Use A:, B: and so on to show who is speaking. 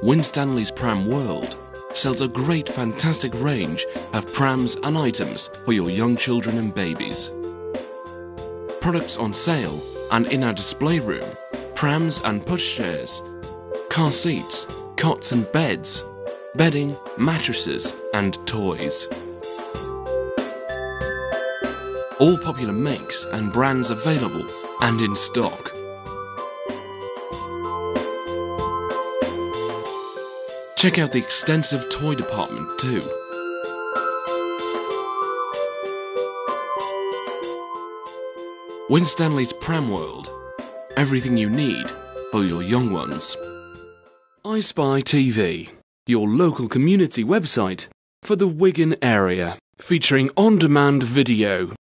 A: Winstanley's Pram World sells a great fantastic range of prams and items for your young children and babies. Products on sale and in our display room: prams and pushchairs, car seats, cots and beds, bedding, mattresses and toys. All popular makes and brands available and in stock. Check out the extensive toy department too. Winstanley's Pram World. Everything you need for your young ones. iSPITV, your local community website for the Wigan area, featuring on-demand video,